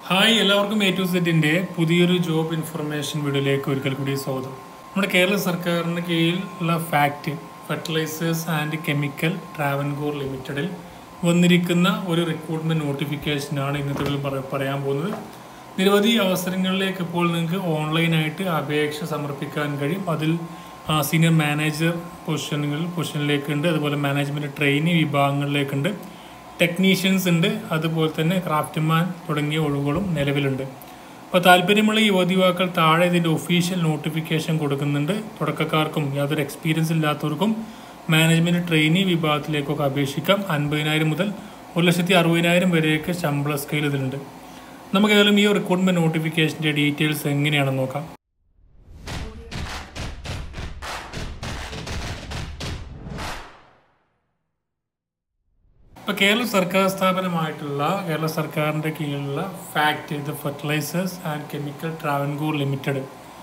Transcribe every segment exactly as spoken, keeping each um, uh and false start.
Hi എല്ലാവർക്കും A to സെറ്റിൻ്റെ പുതിയൊരു ജോബ് ഇൻഫർമേഷൻ വീഡിയോയിലേക്ക് ഒരിക്കൽ കൂടി സ്വാഗതം. നമ്മുടെ കേരള സർക്കാരിന് കീഴിലുള്ള FACT fertilisers and chemical Travancore ലിമിറ്റഡിൽ വന്നിരിക്കുന്ന ഒരു റിക്രൂട്ട്മെൻറ്റ് നോട്ടിഫിക്കേഷനാണ് ഇന്നത്തെ പറയാൻ പോകുന്നത്. നിരവധി അവസരങ്ങളിലേക്ക് ഇപ്പോൾ നിങ്ങൾക്ക് ഓൺലൈനായിട്ട് അപേക്ഷ സമർപ്പിക്കാൻ കഴിയും. അതിൽ സീനിയർ മാനേജർ പൊസിഷനുകൾ പൊസിഷനിലേക്കുണ്ട്, അതുപോലെ മാനേജ്മെൻറ്റ് ട്രെയിനി വിഭാഗങ്ങളിലേക്കുണ്ട്, ടെക്നീഷ്യൻസ് ഉണ്ട്, അതുപോലെ തന്നെ ക്രാഫ്റ്റ്മാൻ തുടങ്ങിയ ഒഴിവുകളും നിലവിലുണ്ട്. അപ്പോൾ താല്പര്യമുള്ള യുവതി യുവാക്കൾ താഴെ ഇതിൻ്റെ ഒഫീഷ്യൽ നോട്ടിഫിക്കേഷൻ കൊടുക്കുന്നുണ്ട്. തുടക്കക്കാർക്കും യാതൊരു എക്സ്പീരിയൻസ് ഇല്ലാത്തവർക്കും മാനേജ്മെൻറ്റ് ട്രെയിനി വിഭാഗത്തിലേക്കൊക്കെ അപേക്ഷിക്കാം. അൻപതിനായിരം മുതൽ ഒരു ലക്ഷത്തി അറുപതിനായിരം വരെയൊക്കെ ശമ്പള സ്കെയിൽ ഇതിലുണ്ട്. നമുക്ക് ഏതായാലും ഈ റിക്രൂട്ട്മെൻറ്റ് നോട്ടിഫിക്കേഷൻ്റെ ഡീറ്റെയിൽസ് എങ്ങനെയാണെന്ന് നോക്കാം. ഇപ്പോൾ കേരള സർക്കാർ സ്ഥാപനമായിട്ടുള്ള കേരള സർക്കാരിൻ്റെ കീഴിലുള്ള FACT the fertilisers and chemical Travancore limited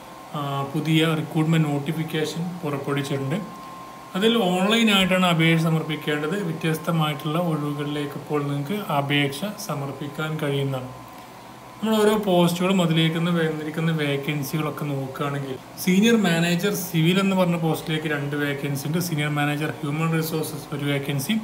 പുതിയ റിക്രൂട്ട്മെൻറ്റ് നോട്ടിഫിക്കേഷൻ പുറപ്പെടുവിച്ചിട്ടുണ്ട്. അതിൽ ഓൺലൈനായിട്ടാണ് അപേക്ഷ സമർപ്പിക്കേണ്ടത്. വ്യത്യസ്തമായിട്ടുള്ള ഒഴിവുകളിലേക്ക് ഇപ്പോൾ നിങ്ങൾക്ക് അപേക്ഷ സമർപ്പിക്കാൻ കഴിയുന്നതാണ്. നമ്മൾ ഓരോ പോസ്റ്റുകളും അതിലേക്ക് വന്നിരിക്കുന്ന വേക്കൻസികളൊക്കെ നോക്കുകയാണെങ്കിൽ സീനിയർ മാനേജർ സിവിൽ എന്ന് പറഞ്ഞ പോസ്റ്റിലേക്ക് രണ്ട് വേക്കൻസി ഉണ്ട്. സീനിയർ മാനേജർ ഹ്യൂമൻ റിസോഴ്സസ് ഒരു വേക്കൻസി,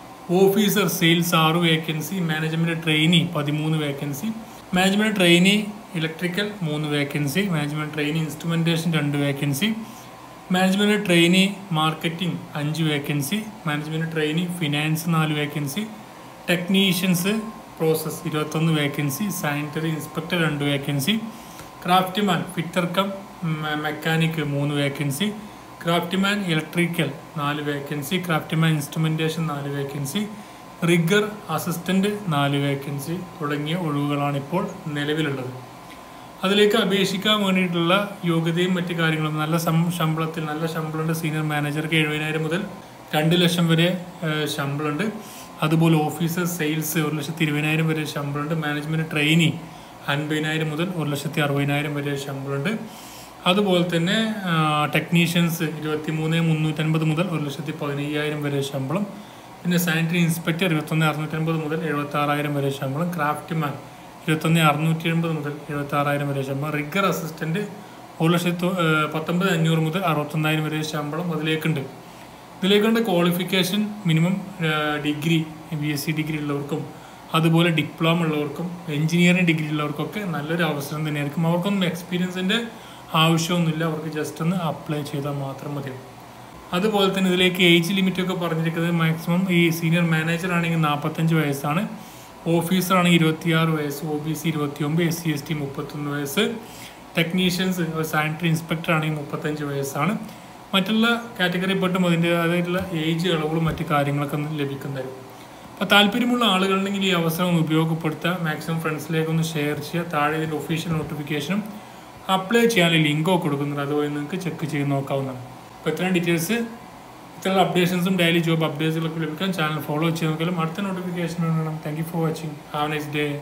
ഓഫീസർ സെയിൽസ് ആറ് വേക്കൻസി, മാനേജ്മെൻറ്റ് ട്രെയിനി പതിമൂന്ന് വേക്കൻസി, മാനേജ്മെൻറ്റ് ട്രെയിനി ഇലക്ട്രിക്കൽ മൂന്ന് വേക്കൻസി, മാനേജ്മെൻറ്റ് ട്രെയിനി ഇൻസ്ട്രുമെൻറ്റേഷൻ രണ്ട് വേക്കൻസി, മാനേജ്മെൻറ്റ് ട്രെയിനി മാർക്കറ്റിംഗ് അഞ്ച് വേക്കൻസി, മാനേജ്മെൻറ്റ് ട്രെയിനി ഫിനാൻസ് നാല് വേക്കൻസി, ടെക്നീഷ്യൻസ് പ്രോസസ് ഇരുപത്തൊന്ന് വേക്കൻസി, സാനിറ്ററി ഇൻസ്പെക്ടർ രണ്ട് vacancy, craftsman fitter cum mechanic മൂന്ന് vacancy, craftsman electrical നാല് vacancy, craftsman instrumentation നാല് vacancy, rigger assistant നാല് vacancy തുടങ്ങിയ ഒഴിവുകളാണ് ഇപ്പോൾ നിലവിലുള്ളത്. അതിലേക്ക് അപേക്ഷിക്കാൻ വേണ്ടിയിട്ടുള്ള യോഗ്യതയും മറ്റു കാര്യങ്ങളും നല്ല ശമ്പളത്തിൽ നല്ല ശമ്പളമുണ്ട്. സീനിയർ മാനേജർക്ക് എഴുപതിനായിരം മുതൽ രണ്ട് ലക്ഷം വരെ ശമ്പളമുണ്ട്. അതുപോലെ ഓഫീസർ സെയിൽസ് ഒരു ലക്ഷത്തി ഇരുപതിനായിരം വരെ ശമ്പളമുണ്ട്. മാനേജ്മെൻറ്റ് ട്രെയിനി അൻപതിനായിരം മുതൽ ഒരു ലക്ഷത്തി അറുപതിനായിരം വരെ ശമ്പളമുണ്ട്. അതുപോലെ തന്നെ ടെക്നീഷ്യൻസ് ഇരുപത്തി മൂന്ന് മുന്നൂറ്റൻപത് മുതൽ ഒരു ലക്ഷത്തി പതിനയ്യായിരം വരെ ശമ്പളം. പിന്നെ സാനിറ്ററി ഇൻസ്പെക്ടർ ഇരുപത്തൊന്ന് അറുന്നൂറ്റൻപത് മുതൽ എഴുപത്തി ആറായിരം വരെ ശമ്പളം. ക്രാഫ്റ്റ്മാൻ ഇരുപത്തൊന്ന് അറുന്നൂറ്റി എൺപത് മുതൽ എഴുപത്തി ആറായിരം വരെ ശമ്പളം. റിഗർ അസിസ്റ്റൻറ്റ് ഒരു ലക്ഷത്തി പത്തൊമ്പത് അഞ്ഞൂറ് മുതൽ അറുപത്തൊന്നായിരം വരെ ശമ്പളം അതിലേക്കുണ്ട്. ഇതിലേക്കുണ്ട് qualification minimum degree B S C degree ഉള്ളവർക്കും അതുപോലെ ഡിപ്ലോമ ഉള്ളവർക്കും എഞ്ചിനീയറിംഗ് ഡിഗ്രി ഉള്ളവർക്കൊക്കെ നല്ലൊരു അവസരം തന്നെയായിരിക്കും. അവർക്കൊന്നും എക്സ്പീരിയൻസിൻ്റെ ആവശ്യമൊന്നുമില്ല, അവർക്ക് ജസ്റ്റ് ഒന്ന് അപ്ലൈ ചെയ്താൽ മാത്രം മതി. അതുപോലെ തന്നെ ഇതിലേക്ക് ഏജ് ലിമിറ്റൊക്കെ പറഞ്ഞിരിക്കുന്നത് മാക്സിമം ഈ സീനിയർ മാനേജർ ആണെങ്കിൽ നാൽപ്പത്തഞ്ച് വയസ്സാണ്, ഓഫീസർ ആണെങ്കിൽ ഇരുപത്തിയാറ് വയസ്സ്, ഒ ബി സി ഇരുപത്തി ഒമ്പത്, എസ് സി എസ് ടി മുപ്പത്തൊന്ന് വയസ്സ്, ടെക്നീഷ്യൻസ് സാനിറ്ററി ഇൻസ്പെക്ടർ ആണെങ്കിൽ മുപ്പത്തഞ്ച് വയസ്സാണ്. മറ്റുള്ള കാറ്റഗറിപ്പെട്ടും അതിൻ്റേതായിട്ടുള്ള ഏജ് ഇളവുകളും മറ്റു കാര്യങ്ങളൊക്കെ ലഭിക്കുന്നതായിരിക്കും. അപ്പോൾ താല്പര്യമുള്ള ആളുകളുണ്ടെങ്കിൽ ഈ അവസരം ഉപയോഗപ്പെടുത്തുക. മാക്സിമം ഫ്രണ്ട്സിലേക്കൊന്ന് ഷെയർ ചെയ്യുക. താഴെ ഇതിൻ്റെ ഒഫീഷ്യൽ നോട്ടിഫിക്കേഷനും അപ്ലൈ ചെയ്യാൻ ലിങ്കോ കൊടുക്കുന്നുണ്ട്, അതുവഴി നിങ്ങൾക്ക് ചെക്ക് ചെയ്ത് നോക്കാവുന്നതാണ്. അപ്പോൾ ഇത്രയും ഡീറ്റെയിൽസ് ഇത്തരം അപ്ഡേഷൻസും ഡെയിലി ജോബ് അപ്ഡേറ്റ്സുകളൊക്കെ ലഭിക്കാൻ ചാനൽ ഫോളോ ചെയ്ത് നോക്കിയാലും അടുത്ത നോട്ടിഫിക്കേഷൻ വേണം. Thank you for watching. Have a nice day.